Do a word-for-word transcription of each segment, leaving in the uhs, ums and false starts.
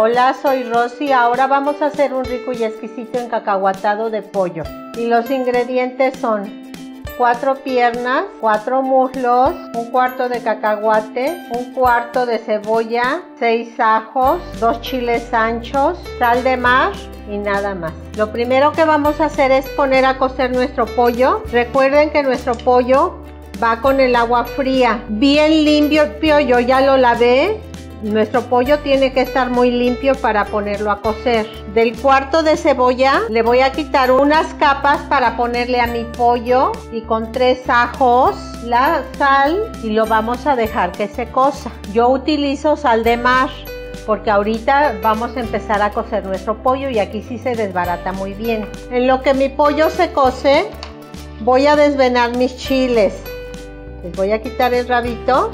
Hola, soy Rosy. Ahora vamos a hacer un rico y exquisito encacahuatado de pollo. Y los ingredientes son cuatro piernas, cuatro muslos, un cuarto de cacahuate, un cuarto de cebolla, seis ajos, dos chiles anchos, sal de mar y nada más. Lo primero que vamos a hacer es poner a cocer nuestro pollo. Recuerden que nuestro pollo va con el agua fría, bien limpio. Yo ya lo lavé. Nuestro pollo tiene que estar muy limpio para ponerlo a cocer. Del cuarto de cebolla le voy a quitar unas capas para ponerle a mi pollo, y con tres ajos, la sal, y lo vamos a dejar que se cosa. Yo utilizo sal de mar porque ahorita vamos a empezar a cocer nuestro pollo y aquí sí se desbarata muy bien. En lo que mi pollo se cose, voy a desvenar mis chiles. Les voy a quitar el rabito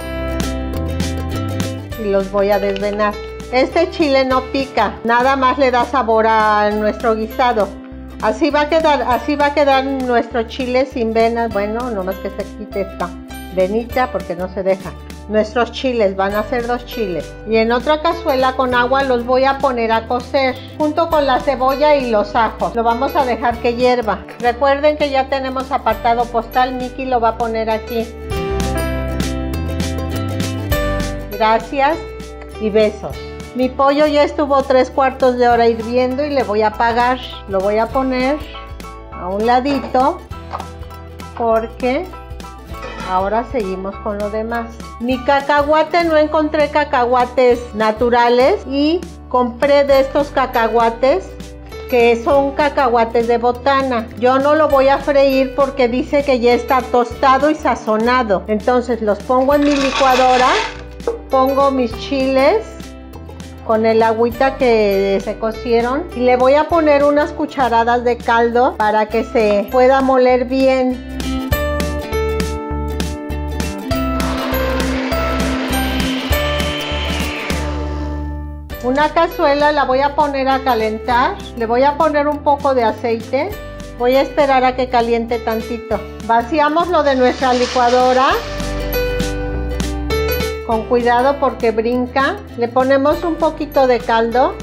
y los voy a desvenar. Este chile no pica, nada más le da sabor a nuestro guisado. Así va a quedar, así va a quedar nuestro chile sin venas. Bueno, nomás que se quite esta venita porque no se deja. Nuestros chiles van a ser dos chiles. Y en otra cazuela con agua los voy a poner a cocer junto con la cebolla y los ajos. Lo vamos a dejar que hierva. Recuerden que ya tenemos apartado postal. Miki lo va a poner aquí. Gracias y besos. Mi pollo ya estuvo tres cuartos de hora hirviendo y le voy a apagar. Lo voy a poner a un ladito porque ahora seguimos con lo demás. Mi cacahuate, no encontré cacahuates naturales y compré de estos cacahuates que son cacahuates de botana. Yo no lo voy a freír porque dice que ya está tostado y sazonado. Entonces los pongo en mi licuadora. Pongo mis chiles con el agüita que se cocieron y le voy a poner unas cucharadas de caldo para que se pueda moler bien. Una cazuela la voy a poner a calentar. Le voy a poner un poco de aceite. Voy a esperar a que caliente tantito. Vaciamos lo de nuestra licuadora. Con cuidado porque brinca. Le ponemos un poquito de caldo.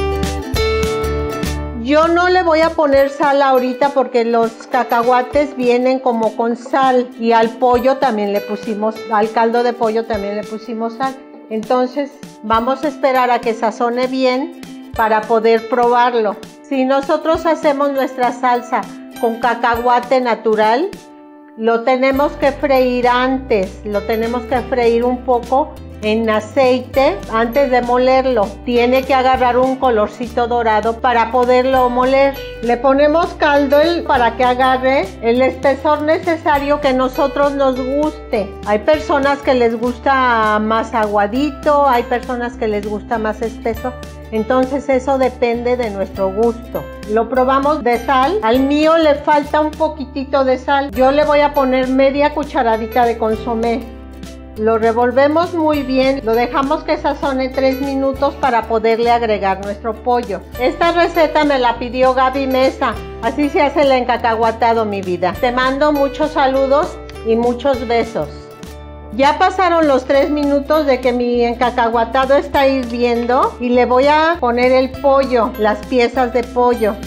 Yo no le voy a poner sal ahorita porque los cacahuates vienen como con sal. Y al pollo también le pusimos, al caldo de pollo también le pusimos sal. Entonces vamos a esperar a que sazone bien para poder probarlo. Si nosotros hacemos nuestra salsa con cacahuate natural, lo tenemos que freír antes, lo tenemos que freír un poco en aceite antes de molerlo. Tiene que agarrar un colorcito dorado para poderlo moler. Le ponemos caldo para que agarre el espesor necesario que nosotros nos guste. Hay personas que les gusta más aguadito, hay personas que les gusta más espeso. Entonces eso depende de nuestro gusto. Lo probamos de sal. Al mío le falta un poquitito de sal. Yo le voy a poner media cucharadita de consomé. Lo revolvemos muy bien. Lo dejamos que sazone tres minutos para poderle agregar nuestro pollo. Esta receta me la pidió Gaby Mesa. Así se hace el encacahuatado, mi vida. Te mando muchos saludos y muchos besos. Ya pasaron los tres minutos de que mi encacahuatado está hirviendo y le voy a poner el pollo, las piezas de pollo.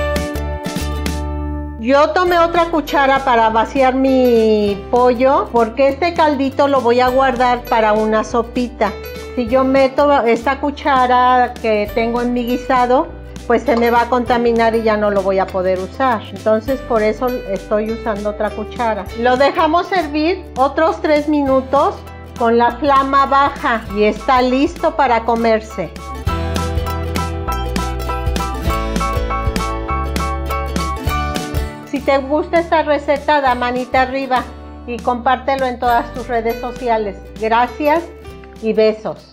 Yo tomé otra cuchara para vaciar mi pollo porque este caldito lo voy a guardar para una sopita. Si yo meto esta cuchara que tengo en mi guisado, pues se me va a contaminar y ya no lo voy a poder usar. Entonces por eso estoy usando otra cuchara. Lo dejamos hervir otros tres minutos con la flama baja y está listo para comerse. Si te gusta esta receta, da manita arriba y compártelo en todas tus redes sociales. Gracias y besos.